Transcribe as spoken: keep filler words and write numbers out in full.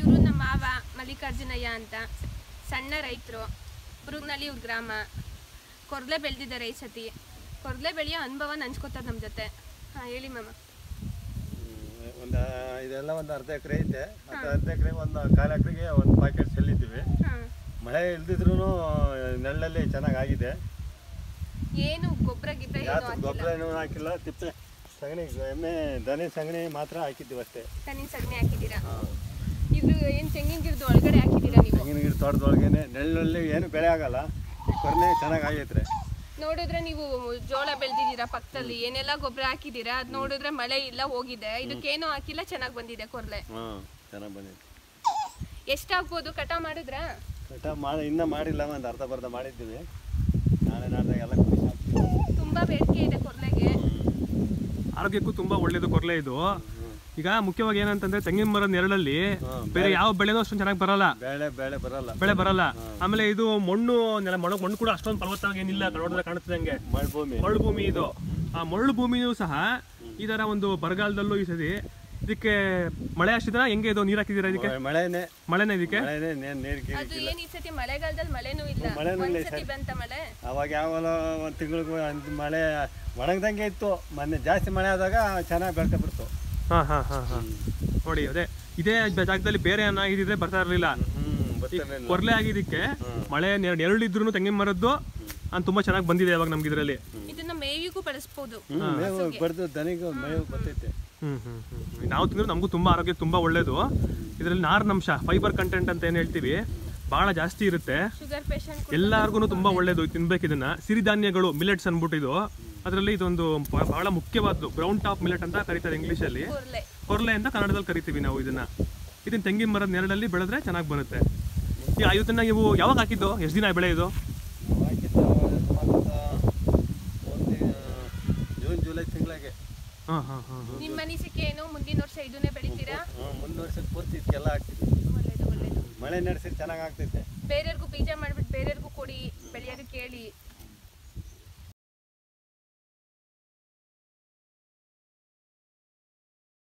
ಇವರು ನಮ್ಮ ಮಾವ ಮಲ್ಲಿಕಾರ್ಜುನಯ್ಯ ಅಂತ, ಸಣ್ಣ ರೈತರು, ಬುರುಗನಹಳ್ಳಿ ಇವ್ರ ಗ್ರಾಮ. ಕೊರಲೆ ಬೆಳೆದಿದ್ದಾರೆ ಈ ಸತಿ. ಕೊರಲೆ ಬೆಳೆಯೋ ಅನುಭವ ಹಂಚ್ಕೋತಾರೆ ನಮ್ಮ ಜೊತೆ. ಹಾಂ ಹೇಳಿ ಮಾಮ. ಒಂದು ಇದೆಲ್ಲ ಒಂದು ಅರ್ಧ ಎಕರೆ ಐತೆ. ಅರ್ಧ ಎಕರೆ ಒಂದು ಕಾಲು ಎಕರೆಗೆ ಒಂದು ಪ್ಯಾಕೆಟ್ ಚೆಲ್ಲಿದ್ದೀವಿ. ಮಳೆ ಇಲ್ದಿದ್ರು ನೆರಳಲ್ಲಿ ಚೆನ್ನಾಗಾಗಿದೆ. ಏನು ಗೊಬ್ಬರ ಗಿಬ್ಬರ ಗೊಬ್ಬರ ಏನೂ ಹಾಕಿಲ್ಲ. ತಿಪ್ಪೆ ಸಗಣಿ, ಎಮ್ಮೆ ದನಿ ಸಗಣಿ ಮಾತ್ರ ಹಾಕಿದ್ದೀವಿ ಅಷ್ಟೇ. ದನಿ ಸಗಣಿ ಹಾಕಿದ್ದೀರಾ? ಇದು ಏನು ತೆಂಗಿನ ಗಿಡದ ಒಳಗಡೆ ಹಾಕಿದ್ದೀರಾ ನೀವು? ತೆಂಗಿನ ಗಿಡ ತೋಟದೊಳಗೇನೆ ನೆರಳಲ್ಲಿ ಏನು ಬೆಳೆ ಆಗಲ್ಲ. ಕೊರಲೆ ಚೆನ್ನಾಗಿ ಆಗೈತ್ರೆ. ನೋಡಿದ್ರೆ ನೀವು ಜೋಳ ಬೆಳೆದಿದ್ದೀರಾ ಪಕ್ಕದಲ್ಲಿ, ಏನೆಲ್ಲ ಗೊಬ್ಬರ ಹಾಕಿದ್ದೀರಾ, ಅದು ನೋಡಿದ್ರೆ ಮಳೆ ಇಲ್ಲ ಹೋಗಿದೆ. ಇದಕ್ಕೇನು ಹಾಕಿಲ್ಲ, ಚೆನ್ನಾಗಿ ಬಂದಿದೆ ಕೊರಲೆ. ಹಾಂ ಚೆನ್ನಾಗಿ ಬಂದಿದೆ. ಎಷ್ಟಾಗ್ಬೋದು ಕಟ ಮಾಡಿದ್ರಾ? ಕಟ ಮಾಡಿ ಇನ್ನೂ ಮಾಡಿಲ್ಲ, ಒಂದು ಅರ್ಧ ಬರ್ಧ ಮಾಡಿದ್ದೀವಿ. ನಾಳೆ ನಾಡ್ದಾಗ ಎಲ್ಲ ತುಂಬಾ ಬೇಡಿಕೆ ಇದೆ ಕೊರಲೆಗೆ. ಆರೋಗ್ಯಕ್ಕೂ ತುಂಬಾ ಒಳ್ಳೇದು ಕೊರಲೆ ಇದು. ಈಗ ಮುಖ್ಯವಾಗಿ ಏನಂತಂದ್ರೆ ತೆಂಗಿನ ಮರದ ನೆರಳಲ್ಲಿ ಬೇರೆ ಯಾವ ಬೆಳೆನೂ ಅಷ್ಟೊಂದು ಚೆನ್ನಾಗಿ ಬರಲ್ಲ, ಬೆಳೆ ಬೆಳೆ ಬರಲ್ಲ ಬೆಳೆ ಬರಲ್ಲ ಆಮೇಲೆ ಇದು ಮಣ್ಣು ನೆಲ ಮಣ್ಣು ಕೂಡ ಅಷ್ಟೊಂದು ಫಲವತ್ತಾಗಿ ಏನಿಲ್ಲ, ನೋಡಿದ್ರೆ ಕಾಣುತ್ತದೆ ಹಂಗೆ ಮರಳು ಭೂಮಿ ಮರಳು ಭೂಮಿ ಇದು. ಆ ಮರಳು ಭೂಮಿಯೂ ಸಹ ಈ ತರ ಒಂದು ಬರಗಾಲದಲ್ಲೂ ಈ ಸತಿ ಇದಕ್ಕೆ ಮಳೆ ಅಷ್ಟಿದ್ರ ಹೆಂಗೆ ಇದು ನೀರು ಹಾಕಿದ್ದೀರಾ ಇದಕ್ಕೆ? ಮಳೆನೇ ಮಳೆನೇ ಇದಕ್ಕೆ ಅದು ಏನ್ ಈ ಸತಿ ಮಳೆಗಾಲದಲ್ಲಿ ಮಳೆನೂ ಇಲ್ಲ, ಒಂದ್ಸತಿ ಬಂತ ಮಳೆ. ಅವಾಗ ಯಾವಲ್ಲ ಒಂದು ತಿಂಗಳಿಗೆ ಮಳೆ ಒಣಗ್ದಂಗೆ ಇತ್ತು. ಮೊನ್ನೆ ಜಾಸ್ತಿ ಮಳೆ ಆದಾಗ ಚೆನ್ನಾಗಿ ಬೆಳ್ಕ ಬಿಡ್ತು. ಹಾ ಹಾ ಹಾ ಹಾ ನೋಡಿ, ಅದೇ ಇದೇ ಜಾಗದಲ್ಲಿ ಬೇರೆ ಏನಾಗಿದ್ರೆ ಬರ್ತಾ ಇರ್ಲಿಲ್ಲ. ಕೊರಲೆ ಆಗಿದ್ದಕ್ಕೆ ಮಳೆ ನೆರಳಿದ್ರು ತೆಂಗಿನ ಮರದ್ದು ಅಂತ ತುಂಬಾ ಚೆನ್ನಾಗಿ ಬಂದಿದೆ ಇವಾಗ ನಮ್ಗೆ ಇದರಲ್ಲಿ. ಇದನ್ನ ಮೇವಿಗೂ ಬಳಸಬಹುದು. ಬಡ್ದು ದನಿಗೂ ಮೇವು ಬರ್ತೈತೆ. ಹ್ಮ್ ಹ್ಮ್ ಹ್ಮ್ ನಾವು ತಿಂದ್ರೆ ನಮಗೂ ತುಂಬಾ ಆರೋಗ್ಯ ತುಂಬಾ ಒಳ್ಳೇದು. ಇದರಲ್ಲಿ ನಾರಿನಂಶ, ಫೈಬರ್ ಕಂಟೆಂಟ್ ಅಂತ ಏನ್ ಹೇಳ್ತೀವಿ, ಬಹಳ ಜಾಸ್ತಿ ಇರುತ್ತೆ. ಎಲ್ಲಾರ್ಗು ತುಂಬಾ ಒಳ್ಳೇದು ತಿನ್ಬೇಕು ಇದನ್ನ. ಸಿರಿಧಾನ್ಯಗಳು ಮಿಲೆಟ್ಸ್ ಅನ್ಬಿಟ್ಟು ಇದು, ಅದರಲ್ಲಿ ಇದೊಂದು ಬಹಳ ಮುಖ್ಯವಾದ್ದು ಗ್ರೌಂಡ್ ಟಾಪ್ ಮಿಲೆಟ್ ಅಂತ ಕರೀತಾರೆ ಇಂಗ್ಲಿಷ್ ಅಲ್ಲಿ. ಕೊರಲೆ ಅಂತ ಕನ್ನಡದಲ್ಲಿ ಕರಿತೀವಿ ನಾವು ಇದನ್ನ. ಇದನ್ನ ತೆಂಗಿನ ಮರದ ನೆರಳಲ್ಲಿ ಬೆಳೆದ್ರೆ ಚೆನ್ನಾಗಿ ಬರುತ್ತೆ. ಈಗ ಇವತ್ತನ್ನ ನೀವು ಯಾವಾಗ ಹಾಕಿದ್ದು? ಎಷ್ಟು ದಿನ ಬೆಳೆ ಇದು? ಜೂನ್ ಜುಲೈ ತಿಂಗಳಿಗೆ. ನಿಮ್ಮ ಅನಿಸಿಕೆ ಏನು? ಮುಂದಿನ ವರ್ಷ ಇದನ್ನೇ ಬೆಳಿತೀರಾ? ಮುಂದಿನ ವರ್ಷ ಪೂರ್ತಿ ಇದಕ್ಕೆಲ್ಲ ಹಾಕ್ತೀವಿ. ಮಳೆ ನಡೆಸಿ ಚೆನ್ನಾಗಿ ಆಗ್ತೈತೆ. ಬೇರೆಯವ್ರಿಗೂ ಬೀಜ ಮಾಡ್ಬಿಟ್ಟು ಬೇರೆಯವ್ರಿಗೂ ಕೊಡಿ, ಬೆಳೆಯೋದಕ್ಕೆ ಹೇಳಿ.